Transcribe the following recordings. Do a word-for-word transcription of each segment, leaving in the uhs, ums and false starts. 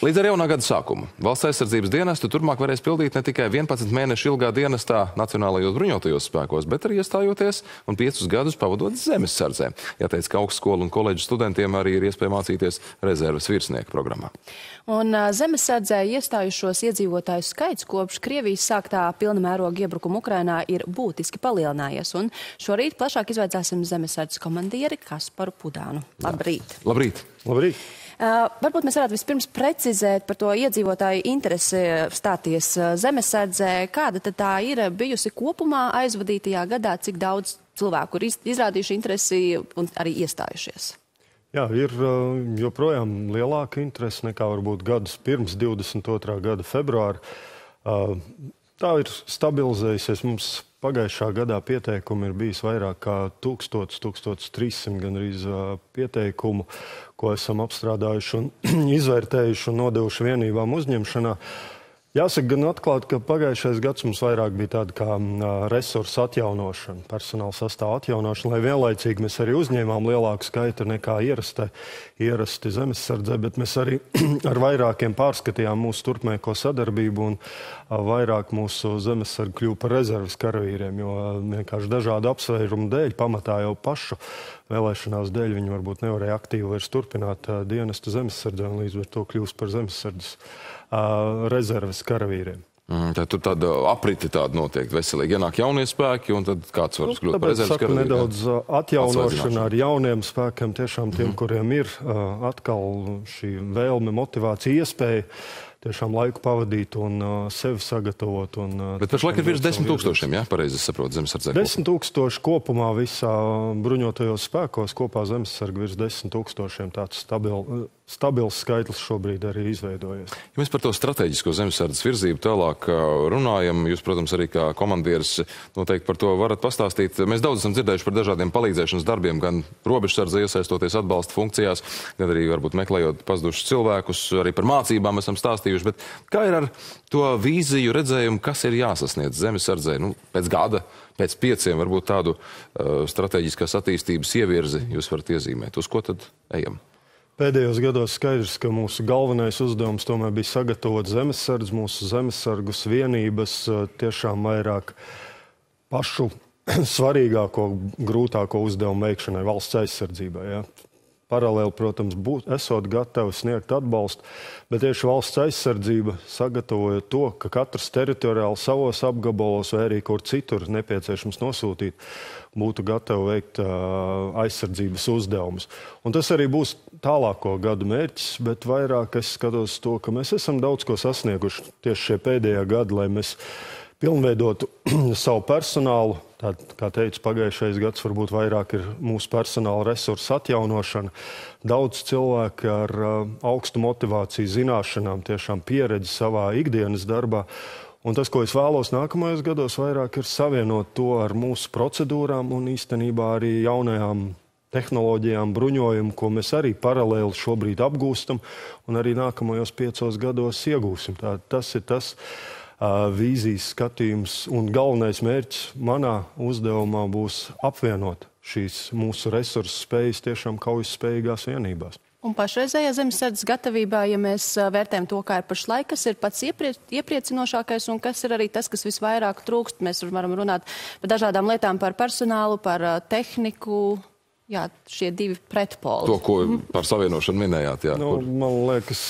Līdz ar jaunā gada sākumu Valsts aizsardzības dienestu turpmāk varēs pildīt ne tikai vienpadsmit mēnešu ilgā dienestā Nacionālajos bruņotajos spēkos, bet arī iestājoties un piecus gadus pavadot zemesardzē. Jāteic, ka augstskolu un koledžu studentiem arī ir iespēja mācīties rezerves virsnieka programmā. Un zemesardzē iestājušos iedzīvotāju skaits kopš Krievijas sāktā pilna mēroga iebrukuma Ukrainā ir būtiski palielinājies. Un šorīt plašāk izvaicāsim zemesardzes komandieri Kasparu Pudānu. Labrīt! Labrīt! Labrīt! Uh, varbūt mēs varētu vispirms precizēt par to iedzīvotāju interesi stāties zemesardzē. Kāda tad tā ir bijusi kopumā aizvadītajā gadā, cik daudz cilvēku ir izrādījuši interesi un arī iestājušies? Jā, ir joprojām lielāka interese nekā varbūt gadus pirms divdesmit otrā gada februāra. Tā ir stabilizējusies. Mums pagājušā gadā pieteikumu ir bijis vairāk kā tūkstots, tūkstots trīssimt gandrīz pieteikumu, ko esam apstrādājuši un izvērtējuši un nodevuši vienībām uzņemšanā. Jāsaka gan atklāt, ka pagājušais gads mums vairāk bija tāda kā resursu atjaunošana, personāla sastāva atjaunošana, lai vienlaicīgi mēs arī uzņēmām lielāku skaitu nekā ierasti, ierasti zemesardzē, bet mēs arī ar vairākiem pārskatījām mūsu turpmāko sadarbību un vairāk mūsu zemesargi kļuva par rezerves karavīriem, jo vienkārši dažādu apsvērumu dēļ, pamatā jau pašu vēlēšanās dēļ, viņi varbūt nevarēja aktīvi vairs turpināt dienestu zemesardzē un līdz ar to kļūst par zemesardzes rezerves karavīriem. Mm, tad tur tāda apriti tāda notiek veselīgi. Ienāk jaunie spēki, un tad kāds var kļūt par rezerves karavīriem? Nedaudz atjaunošana ar jauniem spēkiem, tiešām tiem, mm. kuriem ir atkal šī vēlme, motivācija, iespēja tiešām laiku pavadīt un uh, sevi sagatavot. Un, uh, Bet pašlaik ir virs desmit tūkstošiem, jā, pareizi saprotu, zemesardzē? Desmit tūkstoši kopumā visā bruņotajos spēkos, kopā zemesargi virs desmit tūkstošiem. Tāds stabil, stabils skaitlis šobrīd arī izveidojies. Ja mēs par to strateģisko zemesardzes virzību tālāk runājam, jūs, protams, arī kā komandieris noteikti par to varat pastāstīt. Mēs daudz esam dzirdējuši par dažādiem palīdzēšanas darbiem, gan robežsardze iesaistoties atbalsta funkcijās, gan arī varbūt meklējot pazudušus cilvēkus, arī par mācībām esam stāstījuši. Bet kā ir ar to vīziju, redzējumu, kas ir jāsasniedz zemesardzē? Nu, pēc gada, pēc pieciem varbūt tādu uh, strateģiskās attīstības ievirzi jūs varat iezīmēt. Uz ko tad ejam? Pēdējos gados skaidrs, ka mūsu galvenais uzdevums tomēr bija sagatavot zemesardzi, mūsu zemesargus vienības tiešām vairāk pašu svarīgāko, grūtāko uzdevumu veikšanai valsts aizsardzībai. Ja. Paralēli, protams, būt, esot gatavi sniegt atbalstu, bet tieši valsts aizsardzība sagatavoja to, ka katrs teritoriāli savos apgabalos vai arī kur citur nepieciešams nosūtīt, būtu gatavi veikt uh, aizsardzības uzdevumus. Un tas arī būs tālāko gadu mērķis, bet vairāk es skatos to, ka mēs esam daudz ko sasnieguši tieši šie pēdējā gada, lai mēs pilnveidotu savu personālu. Tā, kā teicu, pagājušais gads varbūt vairāk ir mūsu personāla resursu atjaunošana. Daudz cilvēki ar uh, augstu motivāciju, zināšanām, tiešām pieredzi savā ikdienas darbā. Un tas, ko es vēlos nākamajos gados, vairāk ir savienot to ar mūsu procedūrām un īstenībā arī jaunajām tehnoloģijām, bruņojumu, ko mēs arī paralēli šobrīd apgūstam un arī nākamajos piecos gados iegūsim. Tā, tas ir tas uh, vīzijas skatījums un galvenais mērķis manā uzdevumā būs apvienot šīs mūsu resursu spējas tiešām kaujas spējīgās vienībās. Un pašreizējā zemesardzes gatavībā, ja mēs vērtējam to, kā ir pašlaik, kas ir pats ieprie, iepriecinošākais un kas ir arī tas, kas visvairāk trūkst. Mēs varam runāt par dažādām lietām, par personālu, par tehniku. Jā, šie divi pretpoli. To, ko par savienošanu minējāt, jā. Nu, man liekas,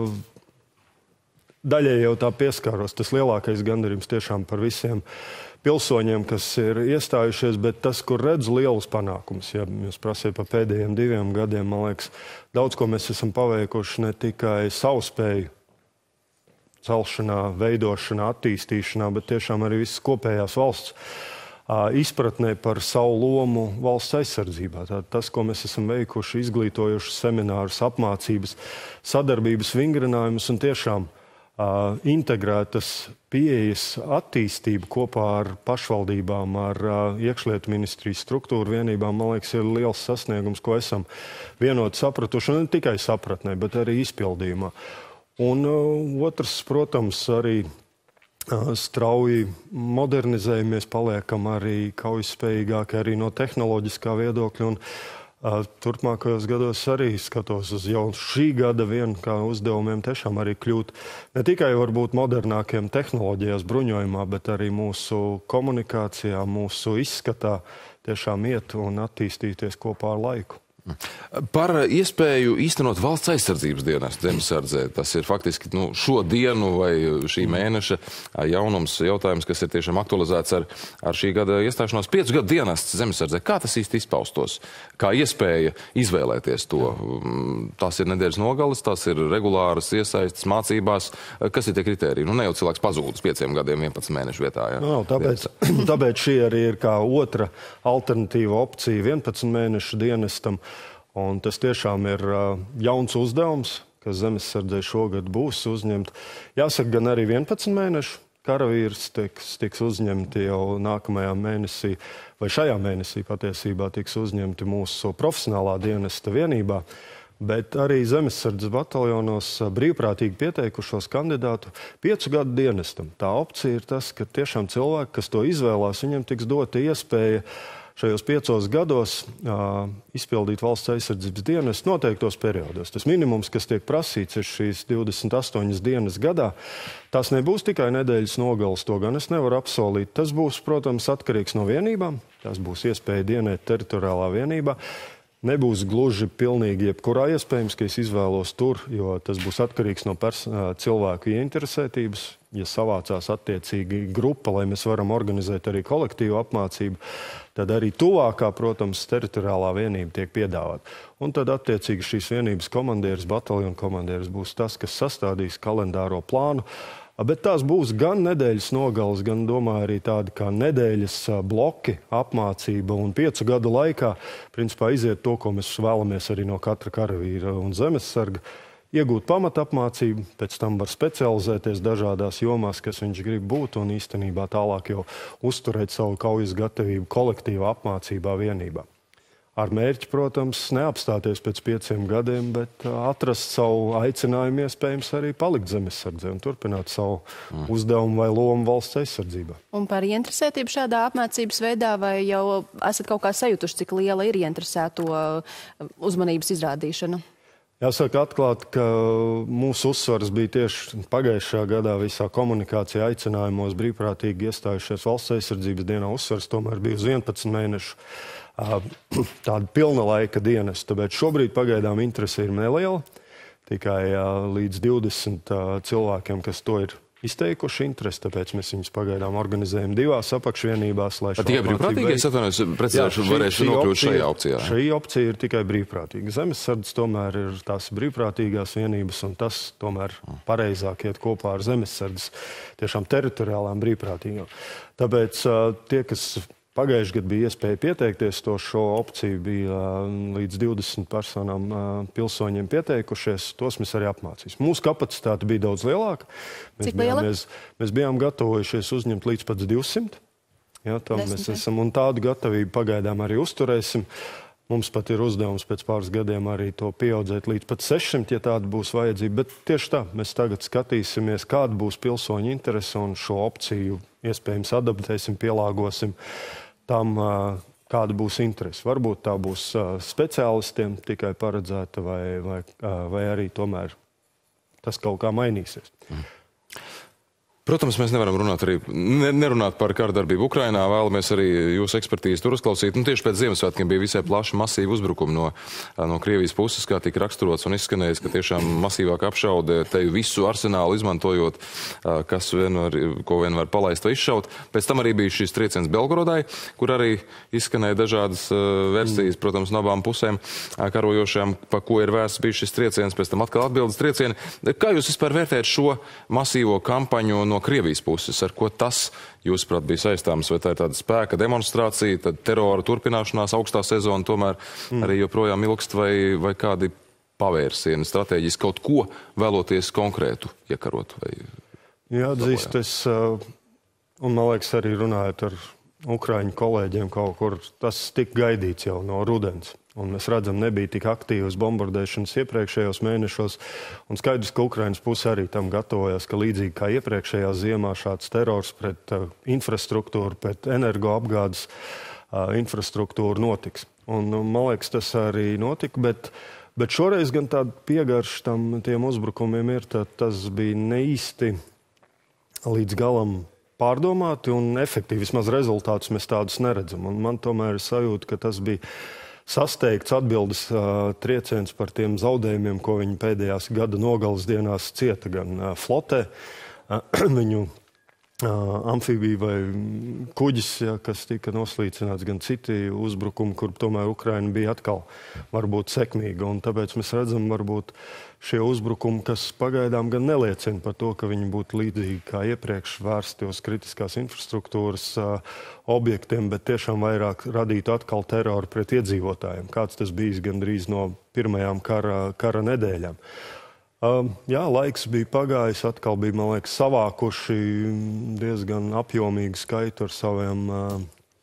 daļai jau tā pieskāros. Tas lielākais gandarījums tiešām par visiem pilsoņiem, kas ir iestājušies, bet tas, kur redzu lielus panākumus, ja jūs prasiet par pēdējiem diviem gadiem, man liekas, daudz ko mēs esam paveikuši ne tikai savu spēju celšanā, veidošanā, attīstīšanā, bet tiešām arī visas kopējās valsts izpratnē par savu lomu valsts aizsardzībā. Tātad tas, ko mēs esam veikuši, izglītojuši seminārus, apmācības, sadarbības vingrinājumus un tiešām uh, integrētas pieejas attīstību kopā ar pašvaldībām, ar uh, iekšlietu ministrijas struktūru vienībām, man liekas, ir liels sasniegums, ko esam vienot sapratuši, ne tikai sapratnē, bet arī izpildījumā. Un uh, otrs, protams, arī strauji modernizējamies, paliekam arī kaujas spējīgāki arī no tehnoloģiskā viedokļa. Un Turpmākajos gados arī skatos uz jau šī gada vienu kā uzdevumiem tiešām arī kļūt ne tikai varbūt modernākiem tehnoloģijās bruņojumā, bet arī mūsu komunikācijā, mūsu izskatā tiešām iet un attīstīties kopā ar laiku. Par iespēju īstenot valsts aizsardzības dienestu zemesardzē. Tas ir faktiski nu, šo dienu vai šī mēneša jaunums jautājums, kas ir tiešām aktualizēts ar, ar šī gada iestāšanos piecu gadu dienests zemesardzē. Kā tas īsti izpaustos? Kā iespēja izvēlēties to? Tās ir nedēļas nogales, tās ir regulāras iesaistas mācībās. Kas ir tie kriteriji? Nu, ne jau cilvēks pazūdas pieciem gadiem, vienpadsmit mēnešu vietā. Jā. No, tāpēc, tāpēc šī arī ir kā otra alternatīva opcija vienpadsmit mēnešu dienestam. Un tas tiešām ir uh, jauns uzdevums, kas zemesardzē šogad būs uzņemt. Jāsaka, gan arī vienpadsmit mēnešu karavīrs tiks, tiks uzņemti jau nākamajā mēnesī, vai šajā mēnesī patiesībā tiks uzņemti mūsu profesionālā dienesta vienībā, bet arī zemesardzes bataljonos brīvprātīgi pieteikušos kandidātu piecu gadu dienestam. Tā opcija ir tas, ka tiešām cilvēki, kas to izvēlās, viņiem tiks dota iespēja šajos piecos gados uh, izpildīt valsts aizsardzības dienas noteiktos periodos. Tas minimums, kas tiek prasīts, ir šīs divdesmit astoņas dienas gadā. Tas nebūs tikai nedēļas nogales, to gan es nevaru apsolīt. Tas būs, protams, atkarīgs no vienībām. Tas būs iespēja dienēt teritoriālā vienībā. Nebūs gluži pilnīgi jebkurā iespējams, ka es izvēlos tur, jo tas būs atkarīgs no cilvēku ieinteresētības. Ja savācās attiecīgi grupa, lai mēs varam organizēt arī kolektīvu apmācību, tad arī tuvākā, protams, teritoriālā vienība tiek piedāvāta. Un tad attiecīgi šīs vienības komandieris, bataljona komandieris būs tas, kas sastādīs kalendāro plānu. Bet tās būs gan nedēļas nogales, gan, domāju, arī tādi kā nedēļas bloki, apmācība un piecu gadu laikā, principā, iziet to, ko mēs vēlamies arī no katra karavīra un zemesarga, iegūt pamatapmācību, pēc tam var specializēties dažādās jomās, kas viņš grib būt, un īstenībā tālāk jau uzturēt savu kaujas gatavību kolektīvā apmācībā vienībā. Ar mērķi, protams, neapstāties pēc pieciem gadiem, bet atrast savu aicinājumu iespējams arī palikt zemesardzē un turpināt savu mm. uzdevumu vai lomu valsts aizsardzībā. Un par ieinteresētību šādā apmācības veidā, vai jau esat kaut kā sajutuši, cik liela ir ieinteresēto uzmanības izrādīšana? Jāsaka atklāt, ka mūsu uzsvars bija tieši pagājušajā gadā visā komunikācijā aicinājumos brīvprātīgi iestājušies valsts aizsardzības dienā. Uzsvars tomēr bija uz vienpadsmit mēnešu tāda pilna laika dienesta, bet šobrīd pagaidām interese ir neliela. Tikai līdz divdesmit cilvēkiem, kas to ir izteikuši interesi, tāpēc mēs viņus pagaidām organizējam divās apakšvienībās. Tikai brīvprātīgi, es atvainojos, precizēšu, varēšu nokļūt šajā opcijā. Šī opcija ir tikai brīvprātīga. Zemesardzes tomēr ir tās brīvprātīgās vienības, un tas tomēr pareizāk iet kopā ar zemesardzes tiešām teritoriālām brīvprātīgām. Tāpēc tie, kas pagājuši gadu bija iespēja pieteikties, to šo opciju bija līdz divdesmit personām pilsoņiem pieteikušies, tos mēs arī apmācīsim. Mūsu kapacitāte bija daudz lielāka. Mēs Cik liela? Bijām, mēs, mēs bijām gatavojušies uzņemt līdz pat divsimt. Jā, tam mēs esam, un tādu gatavību pagaidām arī uzturēsim. Mums pat ir uzdevums pēc pāris gadiem arī to pieaudzēt līdz pat sešsimt, ja tāda būs vajadzība. Bet tieši tā, mēs tagad skatīsimies, kāda būs pilsoņu interese, un šo opciju iespējams adaptēsim, pielāgosim tam, kāda būs interese. Varbūt tā būs speciālistiem tikai paredzēta, vai, vai, vai arī tomēr tas kaut kā mainīsies. Mm. Protams, mēs nevaram runāt arī, ne, nerunāt par kārdarbību Ukrainā, vēlamies arī jūsu ekspertīzi tur uzklausīt. Nu, tieši pēc Ziemassvētkiem bija visai plaši masīvi uzbrukumi no, no Krievijas puses, kā tika raksturots un izskanējis, ka tiešām masīvāk apšaude te visu arsenālu izmantojot, kas vien var, ko vien var palaist vai izšaut. Pēc tam arī bija šis trieciens Belgorodai, kur arī izskanēja dažādas versijas, protams, no abām pusēm karojošajām, pa ko ir vērsts bijis šis trieciens, pēc tam atkal atbildes triecieni. Kā jūs vispār vērtējat šo masīvo kampaņu no Krievijas puses, ar ko tas, jūsuprāt, bija saistāms, vai tā ir tāda spēka demonstrācija, tad terora turpināšanās, augstā sezona tomēr mm. arī joprojām ilgst, vai, vai kādi pavērsieni, stratēģiski kaut ko vēloties konkrētu iekarot? Vai jāatzīst, es, un man liekas arī runājot ar ukraiņu kolēģiem kaut kur, tas tik gaidīts jau no rudens. Un mēs redzam, nebija tik aktīvas bombardēšanas iepriekšējos mēnešos. Un skaidrs, ka Ukrainas puse arī tam gatavojās, ka līdzīgi kā iepriekšējā ziemā šāds terors pret uh, infrastruktūru, pret energoapgādes uh, infrastruktūru notiks. Un, man liekas, tas arī notika, bet, bet šoreiz gan tāda piegarša tam tiem uzbrukumiem ir, tad tas bija neīsti līdz galam pārdomāti un efektīvi. Vismaz rezultātus mēs tādus neredzam. Un man tomēr ir sajūta, ka tas bija sasteigts atbildes uh, trieciens par tiem zaudējumiem, ko viņi pēdējās gada nogalas dienās cieta gan uh, flotē, uh, viņu amfibija vai kuģis, ja, kas tika noslīcināts, gan citi uzbrukumi, kur tomēr Ukraina bija atkal varbūt sekmīga. Un tāpēc mēs redzam, varbūt šie uzbrukumi, kas pagaidām gan neliecina par to, ka viņi būtu līdzīgi kā iepriekš vērsti uz kritiskās infrastruktūras uh, objektiem, bet tiešām vairāk radītu atkal teroru pret iedzīvotājiem, kāds tas bijis gandrīz no pirmajām kara, kara nedēļām. Uh, jā, laiks bija pagājis, atkal bija, man liekas, savākuši diezgan apjomīgu skaitu ar saviem uh,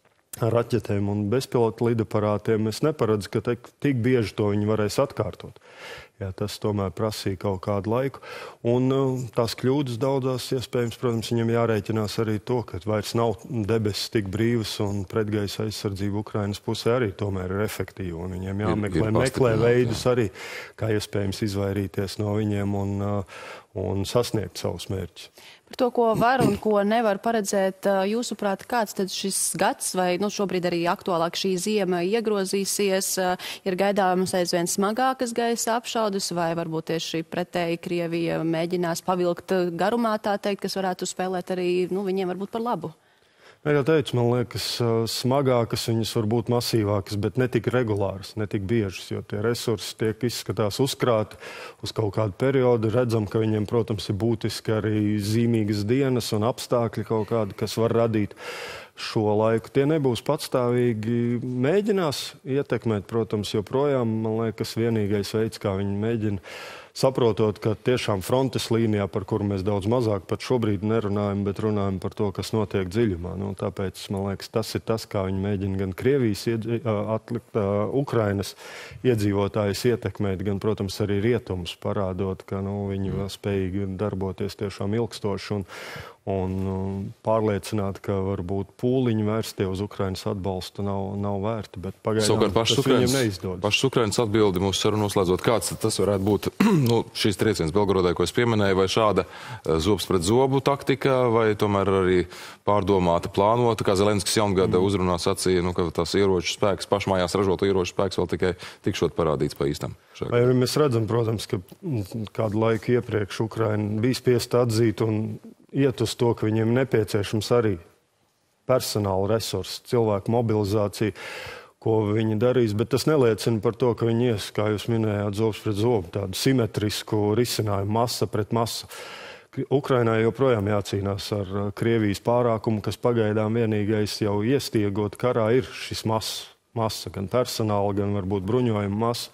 raķetēm un bezpilotu lidaparātiem. Es neparedzu, ka te, tik bieži to viņi varēs atkārtot. Jā, tas tomēr prasīja kaut kādu laiku. Un uh, tās kļūdas daudzās iespējams, protams, viņam jārēķinās arī to, ka vairs nav debesis tik brīvas un pretgaisa aizsardzība Ukrainas pusē arī tomēr ir efektīva. Un viņiem jāmeklē, ir, ir meklē veidus jā. Arī, kā iespējams izvairīties no viņiem un, uh, un sasniegt savus mērķus. Par to, ko var un ko nevar paredzēt, jūsuprāt, kāds tad šis gads vai nu, šobrīd arī aktuālāk šī ziema iegrozīsies, ir gaidāmas aizvien smagākas gaisa apšaudes vai varbūt tieši pretēji Krievija mēģinās pavilkt garumā, tā teikt, kas varētu spēlēt arī nu, viņiem varbūt par labu? Es jau teicu, man liekas, smagākas viņas var būt masīvākas, bet ne tik regulāras, ne tik biežas, jo tie resursi tiek izskatās uzkrāti uz kaut kādu periodu. Redzam, ka viņiem, protams, ir būtiski arī zīmīgas dienas un apstākļi kaut kādi, kas var radīt šo laiku. Tie nebūs patstāvīgi. Mēģinās ietekmēt, protams, joprojām, man liekas, vienīgais veids, kā viņi mēģina, saprotot, ka tiešām frontes līnijā, par kuru mēs daudz mazāk pat šobrīd nerunājam, bet runājam par to, kas notiek dziļumā. Nu, tāpēc, man liekas, tas ir tas, kā viņi mēģina gan Krievijas iedzi, atlikt, uh, Ukrainas iedzīvotājus ietekmēt, gan, protams, arī rietumus, parādot, ka nu, viņi mm. spējīgi darboties tiešām ilgstoši un, un um, pārliecināt, ka varbūt pūliņi vērstie uz Ukrainas atbalstu nav, nav vērti, bet pagaidām tas viņiem neizdodas. Pašas Ukrainas atbildi mūsu sarunu noslēdzot, kāds tas varētu būt nu, šīs trieciens Belgorodai, ko es pieminēju, vai šāda zobs pret zobu taktika, vai tomēr arī pārdomāta, plānota, kā Zelenskis jaungada mm. uzrunā sacīja, nu, ka tas ieroču spēks, pašmājās ražoto ieroču spēks vēl tikai tikšot parādīts pa īstam. Vai mēs redzam, protams, ka kādu laiku iepriekš Ukraina bija spiesta atzīt un iet uz to, ka viņiem nepieciešams arī personāla resursi, cilvēku mobilizācija, ko viņi darīs, bet tas neliecina par to, ka viņi ies, kā jūs minējāt, zobs pret zobu, tādu simetrisku risinājumu, masa pret masu. Ukrainai joprojām jācīnās ar Krievijas pārākumu, kas pagaidām vienīgais jau iestiegot karā ir šis masa, masa gan personāla, gan varbūt bruņojuma masa.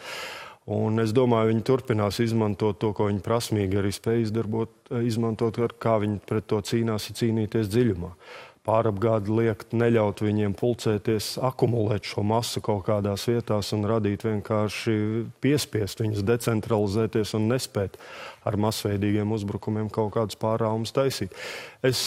Un es domāju, viņi turpinās izmantot to, ko viņi prasmīgi arī spēj izdarbot, izmantot, kā viņi pret to cīnās, ir cīnīties dziļumā. Pārapgādi liekt, neļaut viņiem pulcēties, akumulēt šo masu kaut kādās vietās un radīt vienkārši piespiest viņus decentralizēties un nespēt ar masveidīgiem uzbrukumiem kaut kādus pārāvumus taisīt. Es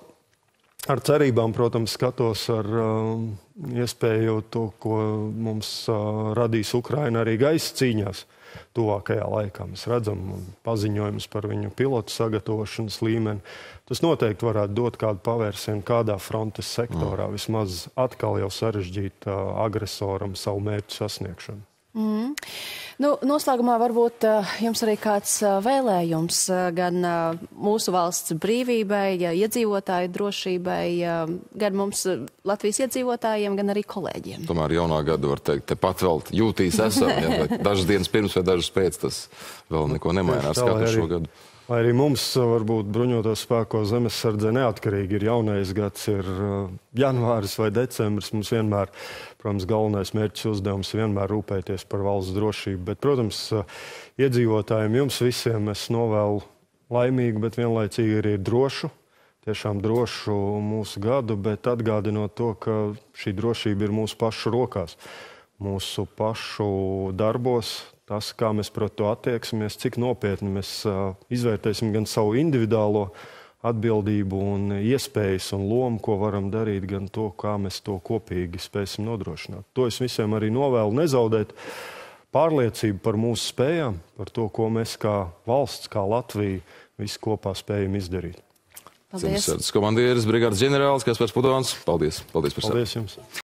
ar cerībām, protams, skatos ar uh, iespēju to, ko mums uh, radīs Ukraina arī gaisa cīņās tuvākajā laikā. Mēs redzam paziņojumus par viņu pilotu sagatavošanas līmeni. Tas noteikti varētu dot kādu pavērsienu kādā frontes sektorā, mm. vismaz atkal jau sarežģīt uh, agresoram savu mērķu sasniegšanu. Mm. Nu, noslēgumā varbūt uh, jums arī kāds uh, vēlējums uh, gan uh, mūsu valsts brīvībai, uh, iedzīvotāju drošībai, uh, gan mums uh, Latvijas iedzīvotājiem, gan arī kolēģiem. Tomēr jaunā gada, var teikt, tepat vēl jūtīs esam, ja, dažas dienas pirms vai dažas pēc, tas vēl neko nemainās katru šo gadu. Lai arī mums, varbūt, bruņotos spēko zemesardzē neatkarīgi ir jaunais gads, ir janvāris vai decembris, mums vienmēr, protams, galvenais mērķis uzdevums vienmēr rūpēties par valsts drošību. Bet, protams, iedzīvotājiem, jums visiem es novēlu laimīgu, bet vienlaicīgi arī drošu, tiešām drošu mūsu gadu, bet atgādinot to, ka šī drošība ir mūsu pašu rokās, mūsu pašu darbos. Tas, kā mēs pret to attieksimies, cik nopietni mēs uh, izvērtēsim gan savu individuālo atbildību un iespējas un lomu, ko varam darīt, gan to, kā mēs to kopīgi spēsim nodrošināt. To es visiem arī novēlu nezaudēt pārliecību par mūsu spējām, par to, ko mēs kā valsts, kā Latvija, visi kopā spējam izdarīt. Paldies. Zemesardzes komandieris, brigādes ģenerālis Kaspars Pudovans. Paldies. Paldies par sarunu. Paldies jums.